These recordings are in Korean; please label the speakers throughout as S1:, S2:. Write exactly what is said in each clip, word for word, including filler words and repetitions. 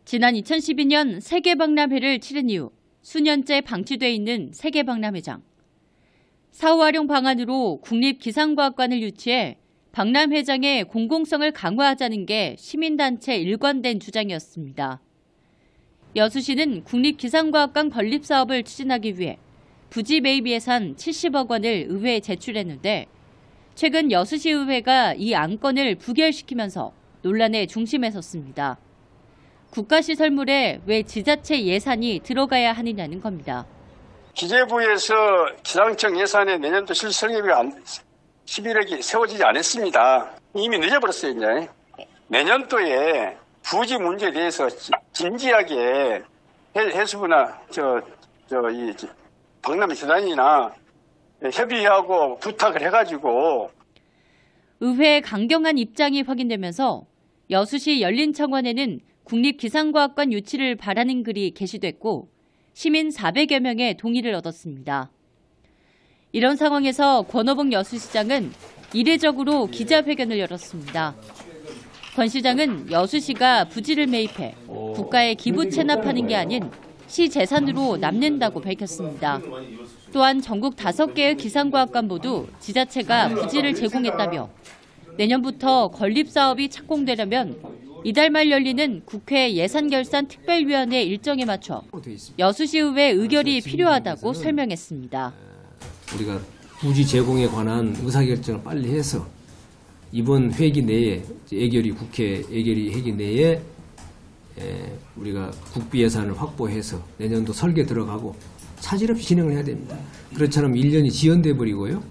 S1: 지난 이천십이 년 세계박람회를 치른 이후 수년째 방치돼 있는 세계박람회장. 사후 활용 방안으로 국립기상과학관을 유치해 박람회장의 공공성을 강화하자는 게 시민단체 일관된 주장이었습니다. 여수시는 국립기상과학관 건립 사업을 추진하기 위해 부지 매입 예산 칠십억 원을 의회에 제출했는데 최근 여수시의회가 이 안건을 부결시키면서 논란의 중심에 섰습니다. 국가시설물에 왜 지자체 예산이 들어가야 하느냐는 겁니다.
S2: 기재부에서 기상청 예산에 내년도 실성립이 십일억이 세워지지 않았습니다. 이미 늦어버렸어요. 이제. 내년도에 부지 문제에 대해서 진지하게 해수부나 저, 저, 이 박람회재단이나 협의하고 부탁을 해가지고
S1: 의회의 강경한 입장이 확인되면서 여수시 열린청원에는 국립기상과학관 유치를 바라는 글이 게시됐고 시민 사백여 명의 동의를 얻었습니다. 이런 상황에서 권오봉 여수시장은 이례적으로 기자회견을 열었습니다. 권 시장은 여수시가 부지를 매입해 국가에 기부 체납하는 게 아닌 시 재산으로 남는다고 밝혔습니다. 또한 전국 다섯 개의 기상과학관 모두 지자체가 부지를 제공했다며 내년부터 건립사업이 착공되려면 이달 말 열리는 국회 예산결산특별위원회 일정에 맞춰 여수시의회 의결이 필요하다고 설명했습니다.
S3: 우리가 부지 제공에 관한 의사결정을 빨리 해서 이번 회기 내에 예결위 국회 예결위 회기 내에 우리가 국비 예산을 확보해서 내년도 설계 들어가고 차질 없이 진행을 해야 됩니다. 그렇지 않으면 일 년이 지연돼 버리고요.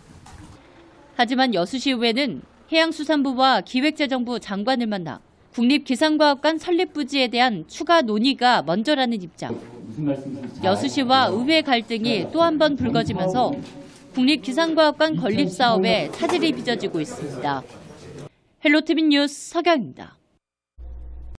S1: 하지만 여수시의회는 해양수산부와 기획재정부 장관을 만나 국립기상과학관 설립 부지에 대한 추가 논의가 먼저라는 입장. 여수시와 의회 갈등이 또 한 번 불거지면서 국립기상과학관 건립 사업에 차질이 빚어지고 있습니다. 헬로티비 뉴스 서경입니다.